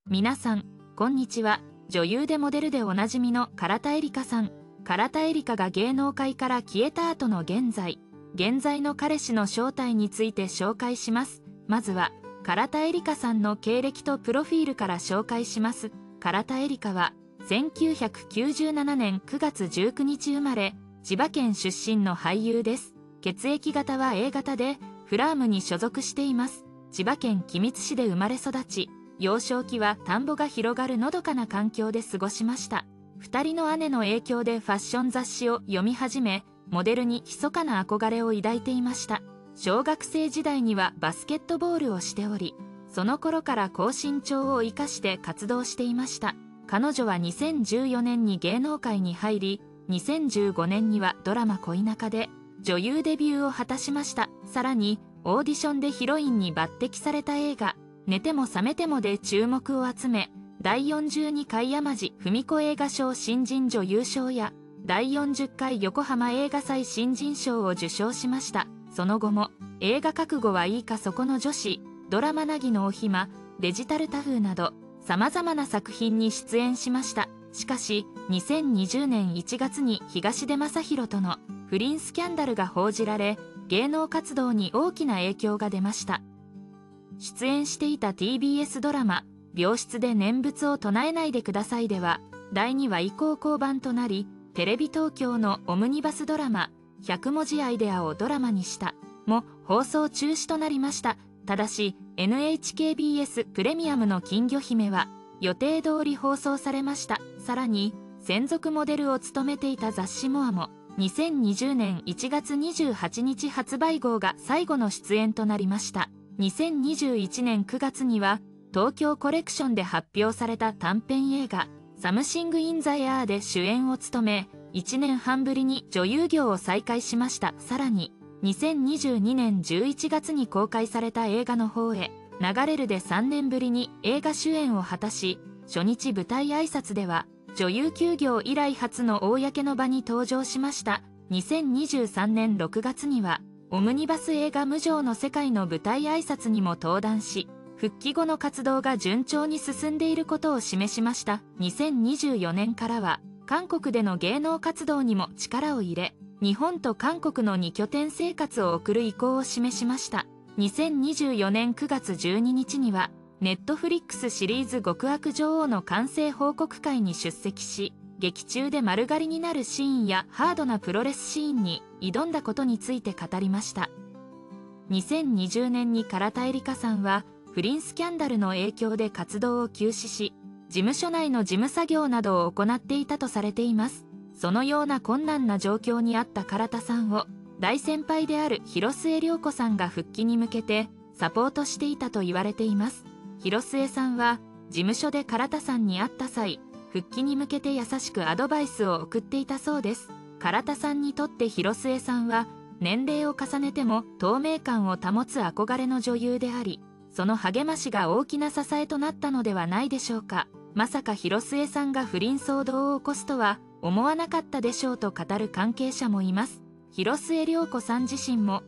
皆さん、こんにちは。女優でモデルでおなじみの唐田エリカさん。唐田エリカが芸能界から消えた後の現在の彼氏の正体について紹介します。まずは、唐田エリカさんの経歴とプロフィールから紹介します。唐田エリカは、1997年9月19日生まれ、千葉県出身の俳優です。血液型は A 型で、フラームに所属しています。千葉県君津市で生まれ育ち、幼少期は田んぼが広がるのどかな環境で過ごしました。2人の姉の影響でファッション雑誌を読み始め、モデルに密かな憧れを抱いていました。小学生時代にはバスケットボールをしており、その頃から高身長を生かして活動していました。彼女は2014年に芸能界に入り、2015年にはドラマ恋仲で女優デビューを果たしました。さらに、オーディションでヒロインに抜擢された映画、寝ても覚めてもで注目を集め、第42回山地文子映画賞新人女優賞や、第40回横浜映画祭新人賞を受賞しました。その後も、映画覚悟はいいかそこの女子、ドラマ凪のおひま、デジタルタフーなど、様々な作品に出演しました。しかし、2020年1月に東出昌大との不倫スキャンダルが報じられ、芸能活動に大きな影響が出ました。出演していた TBS ドラマ、病室で念仏を唱えないでくださいでは、第2話以降降板となり、テレビ東京のオムニバスドラマ、100文字アイデアをドラマにしたも放送中止となりました。ただし NHKBS プレミアムの金魚姫は予定通り放送されました。さらに専属モデルを務めていた雑誌モアも2020年1月28日発売号が最後の出演となりました。2021年9月には東京コレクションで発表された短編映画サムシング・イン・ザ・エアーで主演を務め、1年半ぶりに女優業を再開しました。さらに、2022年11月に公開された映画の方へ、流れるで3年ぶりに映画主演を果たし、初日舞台挨拶では、女優休業以来初の公の場に登場しました。2023年6月には、オムニバス映画無常の世界の舞台挨拶にも登壇し、復帰後の活動が順調に進んでいることを示しました。2024年からは、韓国での芸能活動にも力を入れ、日本と韓国の2拠点生活を送る意向を示しました。2024年9月12日には、ネットフリックスシリーズ極悪女王の完成報告会に出席し、劇中で丸刈りになるシーンやハードなプロレスシーンに挑んだことについて語りました。2020年に唐田エリカさんは、不倫スキャンダルの影響で活動を休止し、事務所内の事務作業などを行っていたとされています。そのような困難な状況にあった唐田さんを、大先輩である広末涼子さんが復帰に向けてサポートしていたと言われています。広末さんは、事務所で唐田さんに会った際、復帰に向けて優しくアドバイスを送っていたそうです。唐田さんにとって広末さんは、年齢を重ねても透明感を保つ憧れの女優であり、その励ましが大きな支えとなったのではないでしょうか。まさか広末さんが不倫騒動を起こすとは思わなかったでしょうと語る関係者もいます。広末涼子さん自身も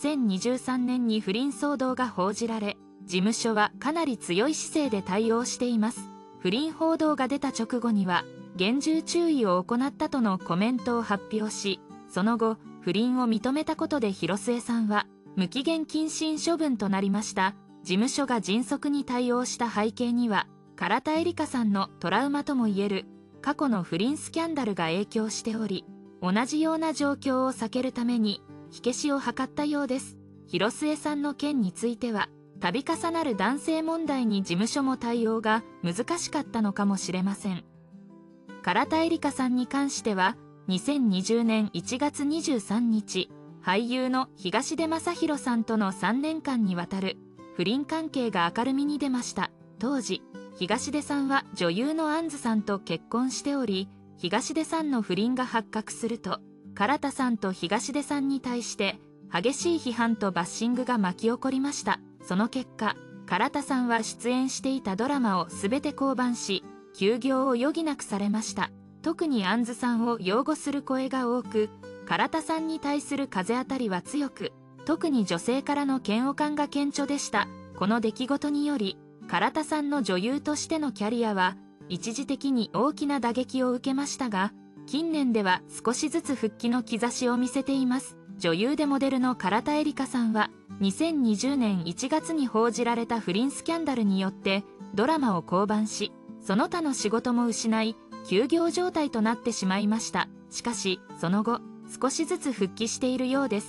2023年に不倫騒動が報じられ、事務所はかなり強い姿勢で対応しています。不倫報道が出た直後には厳重注意を行ったとのコメントを発表し、その後不倫を認めたことで広末さんは無期限謹慎処分となりました。事務所が迅速に対応した背景には、唐田エリカさんのトラウマともいえる過去の不倫スキャンダルが影響しており、同じような状況を避けるために火消しを図ったようです。広末さんの件については、度重なる男性問題に事務所も対応が難しかったのかもしれません。唐田エリカさんに関しては、2020年1月23日、俳優の東出昌大さんとの3年間にわたる不倫関係が明るみに出ました。当時、東出さんは女優の杏さんと結婚しており、東出さんの不倫が発覚すると、唐田さんと東出さんに対して激しい批判とバッシングが巻き起こりました。その結果、唐田さんは出演していたドラマを全て降板し、休業を余儀なくされました。特に杏さんを擁護する声が多く、唐田さんに対する風当たりは強く、特に女性からの嫌悪感が顕著でした。この出来事により、 唐田さんの女優としてのキャリアは一時的に大きな打撃を受けましたが、近年では少しずつ復帰の兆しを見せています。女優でモデルの唐田エリカさんは2020年1月に報じられた不倫スキャンダルによってドラマを降板し、その他の仕事も失い休業状態となってしまいました。しかしその後少しずつ復帰しているようです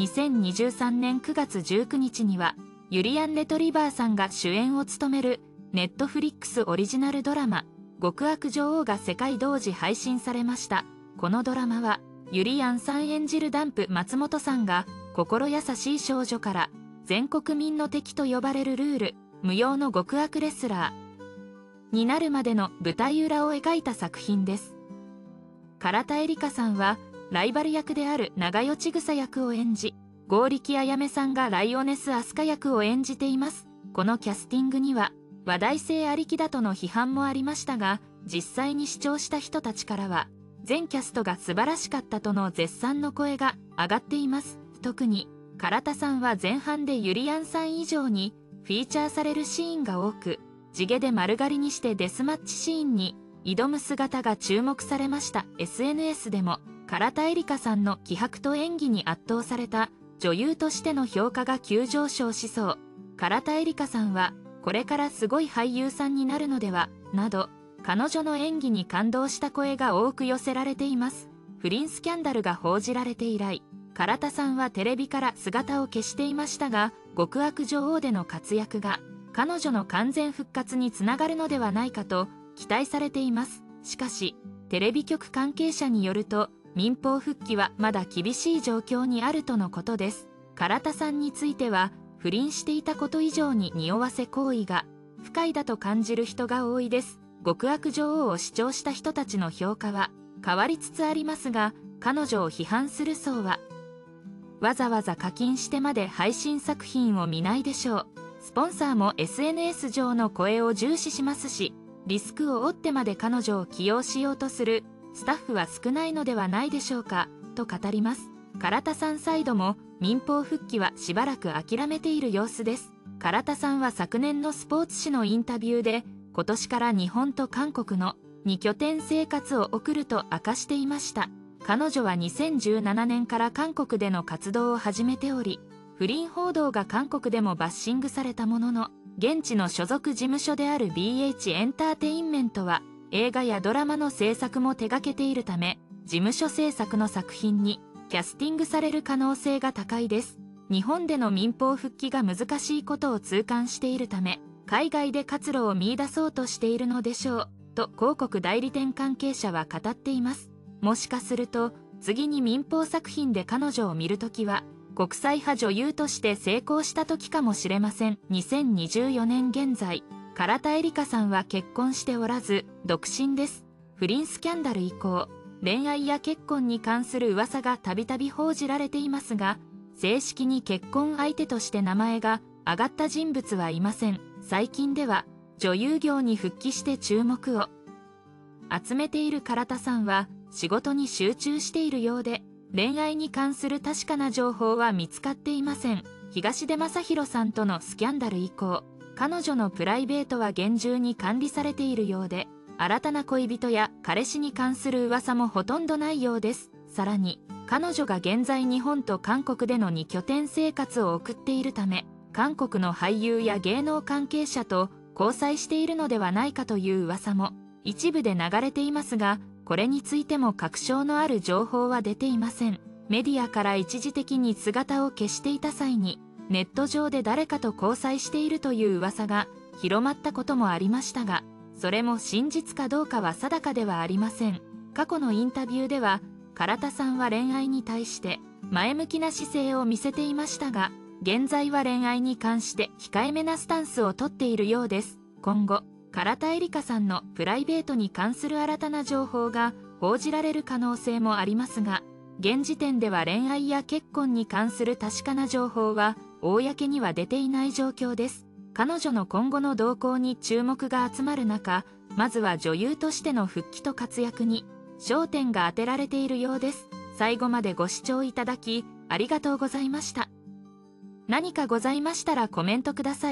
。2023年9月19日にはユリアン・レトリバーさんが主演を務めるネットフリックスオリジナルドラマ「極悪女王」が世界同時配信されました。このドラマはユリアンさん演じるダンプ松本さんが心優しい少女から全国民の敵と呼ばれるルール無用の極悪レスラーになるまでの舞台裏を描いた作品です。唐田エリカさんはライバル役である長与千草役を演じ、剛力彩芽さんがライオネス・アスカ役を演じています。このキャスティングには話題性ありきだとの批判もありましたが、実際に視聴した人たちからは全キャストが素晴らしかったとの絶賛の声が上がっています。特に唐田さんは前半でユリアンさん以上にフィーチャーされるシーンが多く、地毛で丸刈りにしてデスマッチシーンに挑む姿が注目されました。 SNS でも唐田エリカさんの気迫と演技に圧倒された女優としての評価が急上昇しそう、唐田エリカさんはこれからすごい俳優さんになるのではなど、彼女の演技に感動した声が多く寄せられています。不倫スキャンダルが報じられて以来、唐田さんはテレビから姿を消していましたが、極悪女王での活躍が彼女の完全復活につながるのではないかと期待されています。しかしテレビ局関係者によると、民放復帰はまだ厳しい状況にあるとのことです。唐田さんについては不倫していたこと以上に匂わせ行為が不快だと感じる人が多いです。極悪女王を視聴した人たちの評価は変わりつつありますが、彼女を批判する層はわざわざ課金してまで配信作品を見ないでしょう。スポンサーも SNS 上の声を重視しますし、リスクを負ってまで彼女を起用しようとするスタッフは少ないのではないでしょうかと語ります。唐田さんサイドも民放復帰はしばらく諦めている様子です。唐田さんは昨年のスポーツ紙のインタビューで、今年から日本と韓国の2拠点生活を送ると明かしていました。彼女は2017年から韓国での活動を始めており、不倫報道が韓国でもバッシングされたものの、現地の所属事務所である BH エンターテインメントは映画やドラマの制作も手掛けているため、事務所制作の作品にキャスティングされる可能性が高いです。日本での民放復帰が難しいことを痛感しているため、海外で活路を見出そうとしているのでしょうと広告代理店関係者は語っています。もしかすると次に民放作品で彼女を見るときは国際派女優として成功した時かもしれません。2024年現在、唐田エリカさんは結婚しておらず独身です。不倫スキャンダル以降、恋愛や結婚に関する噂がたびたび報じられていますが、正式に結婚相手として名前が挙がった人物はいません。最近では女優業に復帰して注目を集めている唐田さんは仕事に集中しているようで、恋愛に関する確かな情報は見つかっていません。東出昌大さんとのスキャンダル以降、彼女のプライベートは厳重に管理されているようで、新たな恋人や彼氏に関する噂もほとんどないようです。さらに彼女が現在日本と韓国での2拠点生活を送っているため、韓国の俳優や芸能関係者と交際しているのではないかという噂も一部で流れていますが、これについても確証のある情報は出ていません。メディアから一時的に姿を消していた際に、ネット上で誰かと交際しているという噂が広まったこともありましたが、それも真実かどうかは定かではありません。過去のインタビューでは、唐田さんは恋愛に対して前向きな姿勢を見せていましたが、現在は恋愛に関して控えめなスタンスをとっているようです。今後、唐田エリカさんのプライベートに関する新たな情報が報じられる可能性もありますが、現時点では恋愛や結婚に関する確かな情報は公には出ていない状況です。彼女の今後の動向に注目が集まる中、まずは女優としての復帰と活躍に焦点が当てられているようです。最後までご視聴いただきありがとうございました。何かございましたらコメントください。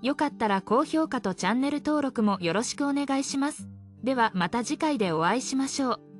よかったら高評価とチャンネル登録もよろしくお願いします。ではまた次回でお会いしましょう。